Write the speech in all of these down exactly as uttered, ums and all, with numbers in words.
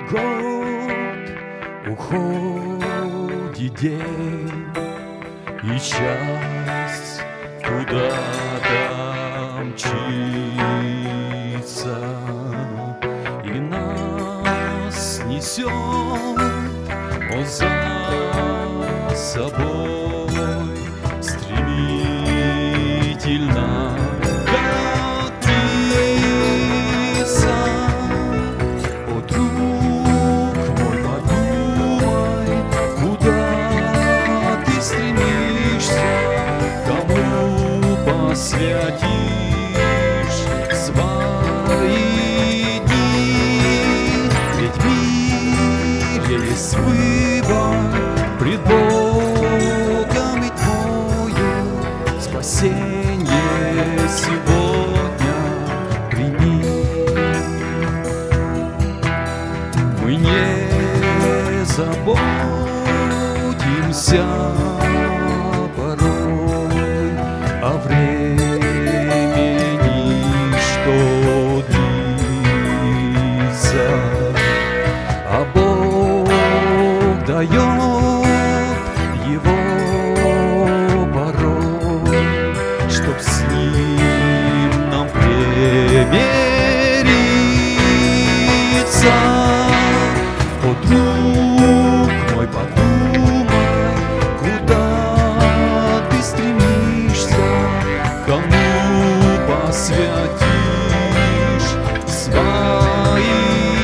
год, уходит день, и час куда-то мчится, и нас несет он за собой стремительно. Святишь свои дни, ведь в мире есть выбор пред Богом и твою. Спасение сегодня прими. Мы не заботимся порой о времени, что длится, а Бог дает его порой, чтоб с ним нам примириться. О, друг мой, подумай, куда ты стремишься, кому посвятишь свои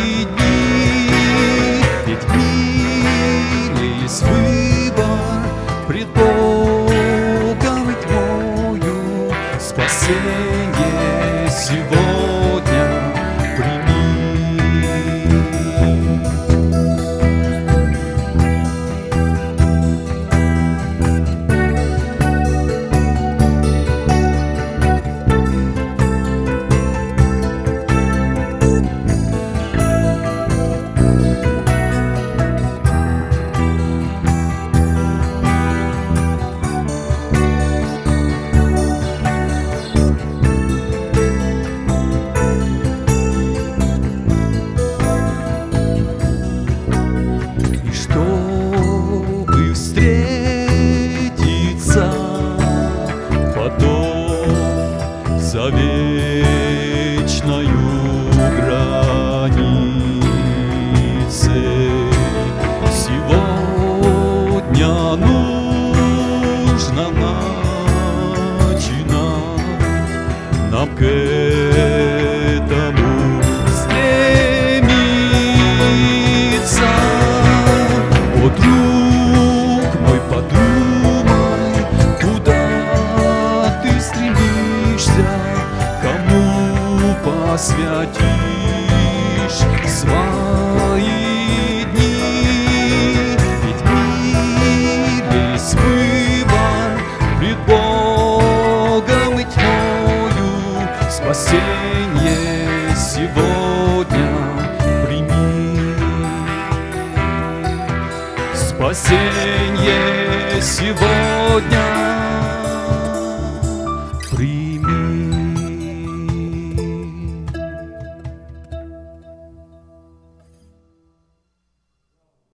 дни. Ведь в мире есть выбор пред Богом и твою. Спасение сегодня прими. За вечною границей сегодня нужно начинать нам к этому стремиться. О, друг мой, подумай, куда ты стремишься, кому посвятишь свои дни. Ведь в мире есть выбор пред Богом и тьмою. Спасение сегодня прими. Спасение сегодня